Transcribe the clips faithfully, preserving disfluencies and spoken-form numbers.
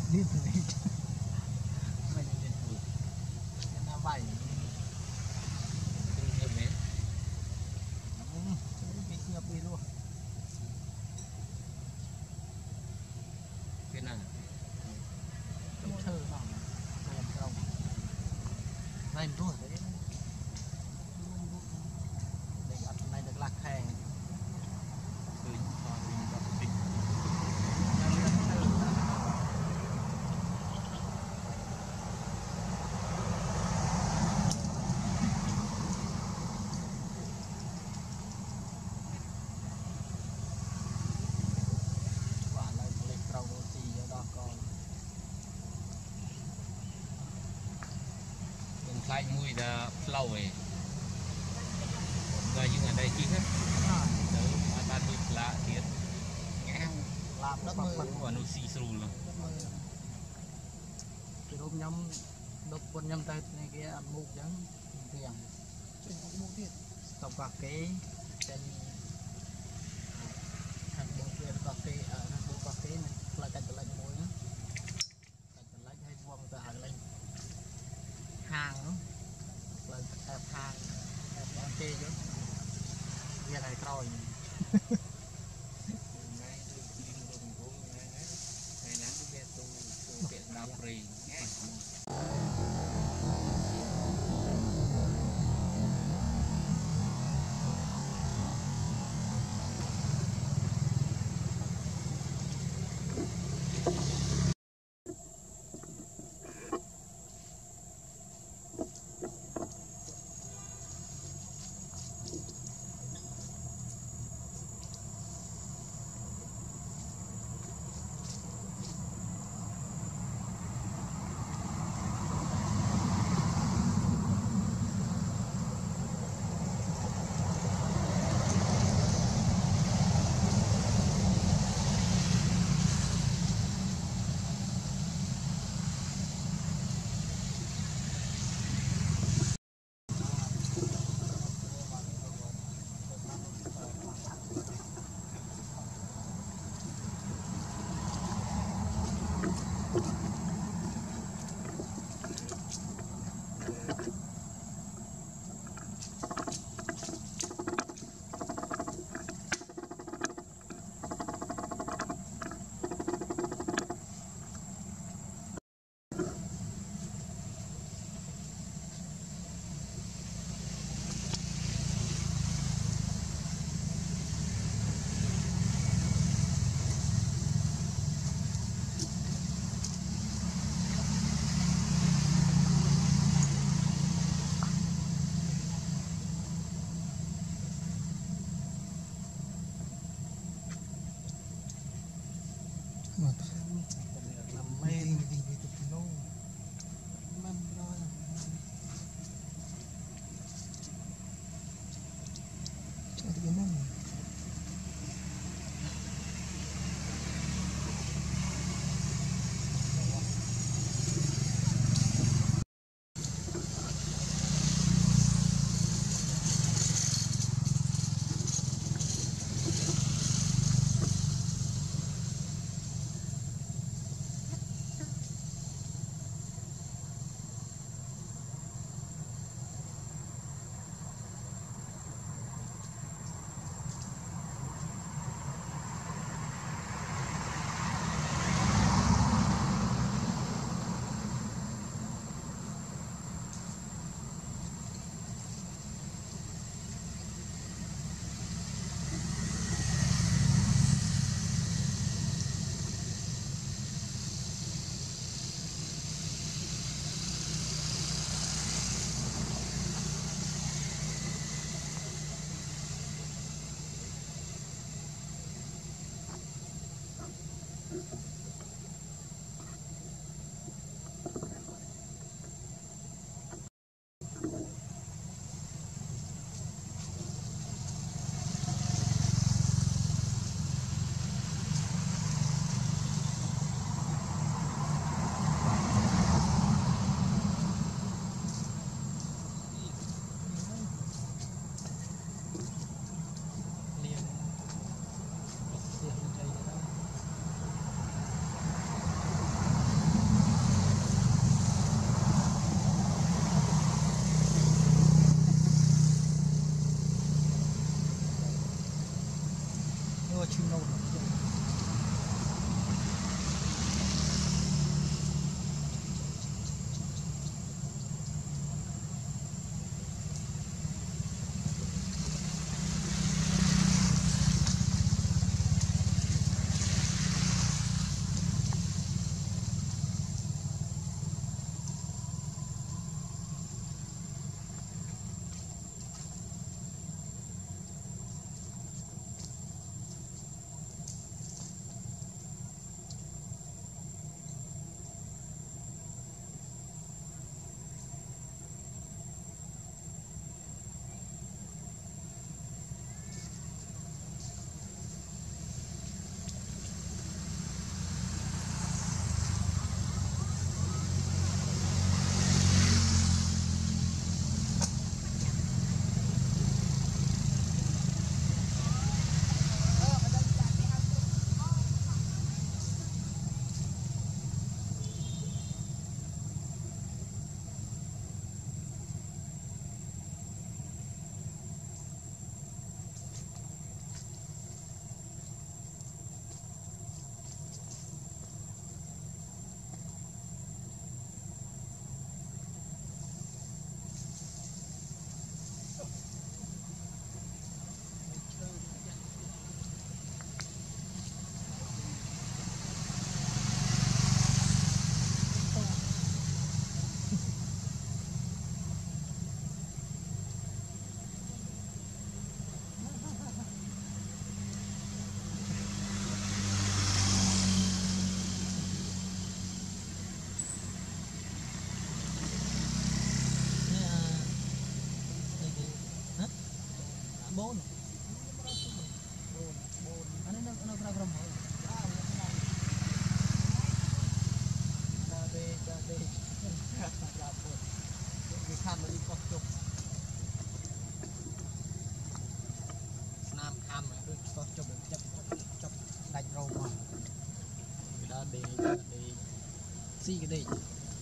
liên tục mày liên tục cái nào vậy từ nhập đấy bị nhập đi luôn cái nào thơ nào làm sao này thôi đấy để ăn này được lạc hè từ còn mình gặp tình khai mùi là lâu ấy rồi nhưng ở đây chi hết từ ban mùi lạ thiệt ngang làm đất mưa và nó xì xù luôn từ hôm nhâm đục con nhâm tay này kia ăn mục trắng tiền trên cũng mua tiền tổng cả cái trên hàng bộ tiền cà phê ở hàng bộ cà phê này là cảnh lạnh muối cảnh lạnh hay vuông từ hàng lên hàng là đẹp hàng đẹp con chê chứ kia này thôi ngày tôi đi đường của ngày ngày nắng cái tôi tôi tiện đào free nhé bốn bốn bốn anh nó nó ra from hỏi ra đây ra đây ra bốn cái khăn nó đi có chục nam khăn này đôi có chục được chụp chụp đánh râu mà ra đây ra đây xí cái đây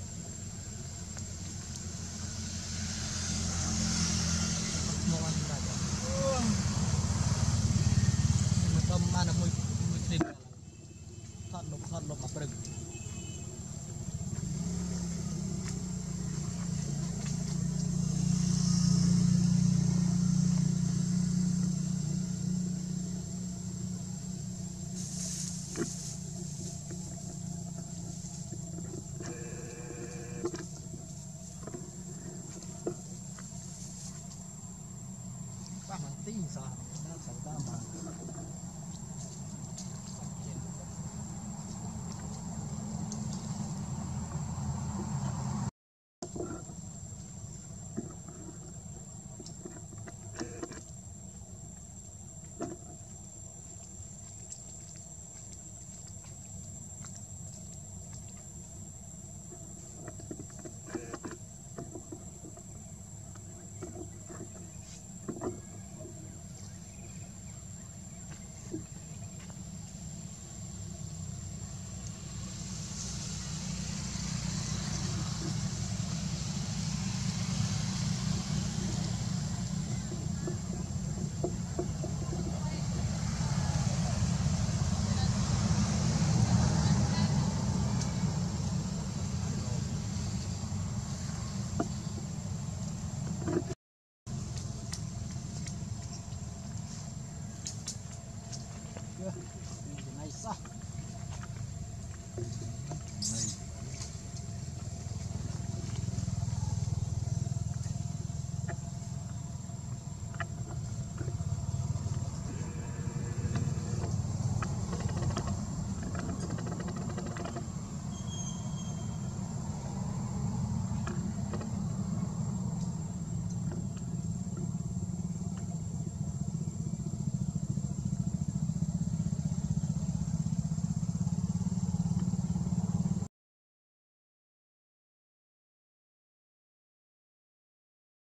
mau ăn ra rồi mà tôm ăn là mùi mùi thịt thọt lục thọt lục mà bừng ba mình tí sao nó xảy ra mà